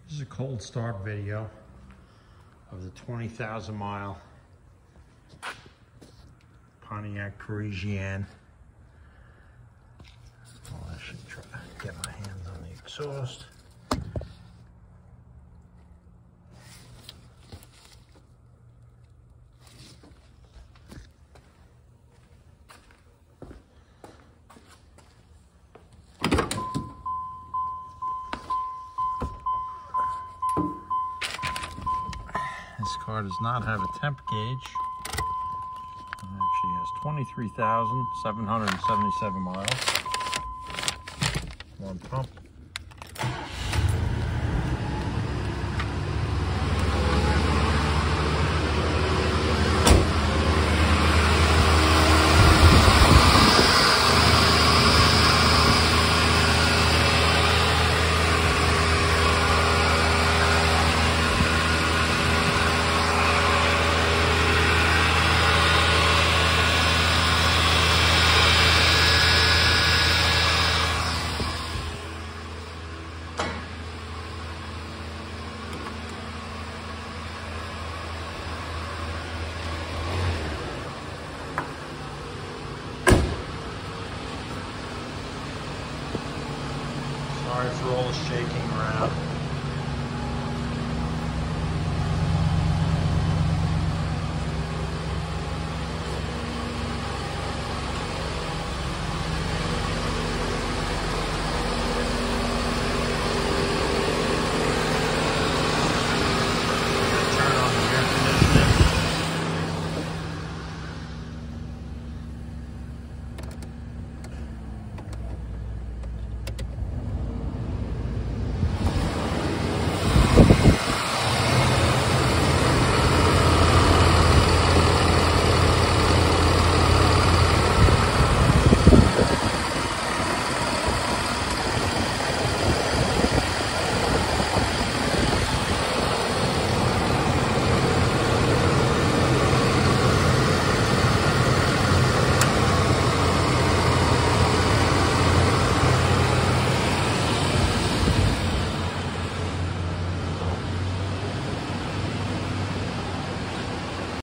This is a cold start video of the 20,000 mile Pontiac Parisienne. Well, I should try to get my hands on the exhaust. This car does not have a temp gauge. It actually has 23,777 miles. One pump. Sorry for all the shaking around.